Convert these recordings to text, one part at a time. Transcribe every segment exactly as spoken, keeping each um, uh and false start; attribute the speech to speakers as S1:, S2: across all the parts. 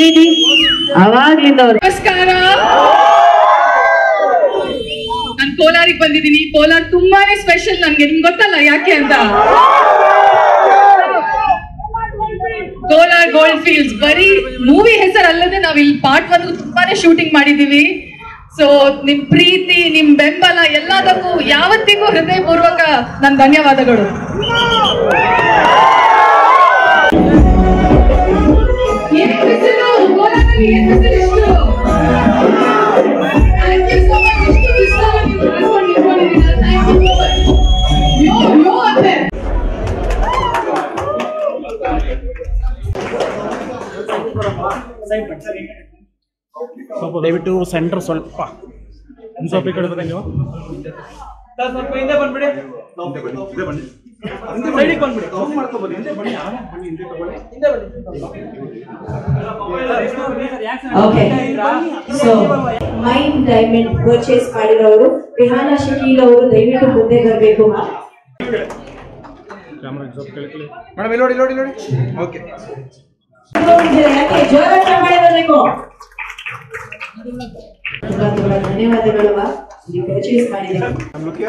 S1: ಶ್ರೀನಿಧಿ ಅವಾಗ್ಲಿಂದ ಅವ್ರು.
S2: ನಮಸ್ಕಾರ, ನಾನು ಕೋಲಾರಿಗೆ ಬಂದಿದ್ದೀನಿ. ಕೋಲಾರ ತುಂಬಾನೇ ಸ್ಪೆಷಲ್ ನನ್ಗೆ, ನಿಮ್ಗೆ ಗೊತ್ತಲ್ಲ ಯಾಕೆ ಅಂತ. ಕೋಲಾರ್ ಗೋಲ್ಡ್ ಫೀಲ್ಡ್ಸ್ ಬರೀ ಮೂವಿ ಹೆಸರಲ್ಲದೆ ನಾವ್ ಇಲ್ಲಿ ಪಾರ್ಟ್ ಒನ್ ತುಂಬಾನೇ ಶೂಟಿಂಗ್ ಮಾಡಿದೀವಿ. ಸೊ ನಿಮ್ ಪ್ರೀತಿ, ನಿಮ್ ಬೆಂಬಲ ಎಲ್ಲದಕ್ಕೂ ಯಾವತ್ತಿಗೂ ಹೃದಯಪೂರ್ವಕ ನನ್ನ ಧನ್ಯವಾದಗಳು.
S3: ಸ್ವಲ್ಪ ದಯವಿಟ್ಟು ಸೆಂಟರ್ ಸ್ವಲ್ಪ ಸ್ವಲ್ಪ ಈ ಕಡೆ ಬನ್ನಿ. ನೀವು ಸ್ವಲ್ಪ ಹಿಂದೆ ಬಂದ್ಬಿಡಿ, ಸೈಡಿಗೆ ಬಂದ್ಬಿಡಿ.
S1: Okay, so mind diamond purchase ಮಾಡಿರೋರು ರಿಹಾನಾ ಶಕೀಲ್ ಅವರು ದಯವಿಟ್ಟು ಮುಂದೆ ಬರಬೇಕು.
S3: ಮೇಡಮ್ ಇಲ್ಲಿ ನೋಡಿ ನೋಡಿ ನೋಡಿ. ಓಕೆ,
S1: ಯಾಕೆ ಜೋರಾಗಿ ಮಾಡಬೇಕು. ತುಂಬಾ ತುಂಬಾ ಧನ್ಯವಾದಗಳು ನೀವು ಪರ್ಚೇಸ್ ಮಾಡಿದ್ದೀರಿ.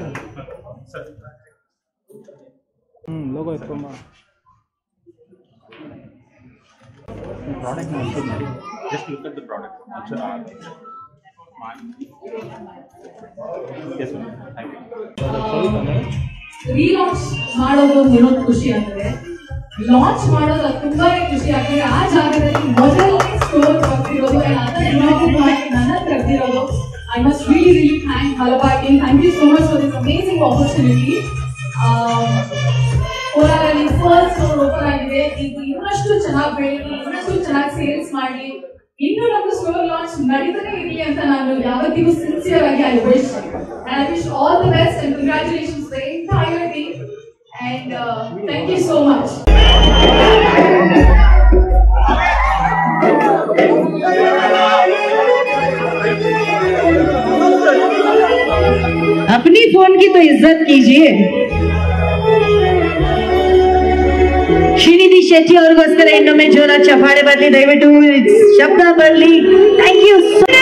S3: ಹ್ಮ್ ಲೋಗೋ ಎತ್ಕೊಂಬ. ಪ್ರಾಡಕ್ಟ್ ನೋಡಿ, just look at the product.
S2: Relaunch ಮಾಡೋದು ಇರೋದು ಖುಷಿ ಆಗ್ತದೆ, ಲಾಂಚ್ ಮಾಡೋದು ತುಂಬಾನೇ ಖುಷಿ ಆಗ್ತದೆ. ಆ ಜಾಗದಲ್ಲಿ ಮೊದಲನೇ ಸ್ಟೋರ್ ಬರ್ತಿರೋದು ನನ್ನ ಕರೆದಿರೋದು. I must really really thank Malabar team. Thank you so much for this amazing opportunity. ಕೋಲಾರಲ್ಲಿ ಫಸ್ಟ್ ಸ್ಟೋರ್ ಓಪನ್ ಆಗಿದೆ. ಇದು ಇನ್ನಷ್ಟು ಚೆನ್ನಾಗಿ ಬೆಳೀಲಿ, ಇನ್ನಷ್ಟು ಚೆನ್ನಾಗಿ ಸೇಲ್ಸ್ ಮಾಡಿ, ಇನ್ನೂ ನಮ್ದು ಸ್ಟೋರ್ ಲಾಂಚ್ ನಡೀತಾನೆ ಇರಲಿ ಅಂತ ನಾನು ಯಾವತ್ತಿಗೂ ಸಿನ್ಸಿಯರ್ ಆಗಿ I wish and I wish all the best and congratulations the entire team and uh, thank you so much.
S1: अपनी फोन की तो इज्जत कीजिए. ಶ್ರೀನಿಧಿ ಶೆಟ್ಟಿ ಅವ್ರಿಗೋಸ್ಕರ ಇನ್ನೊಮ್ಮೆ ಜೋರ ಚಪ್ಪಾಳೆ ಬರಲಿ, ದಯವಿಟ್ಟು ಶಬ್ದ ಬರಲಿ. Thank you.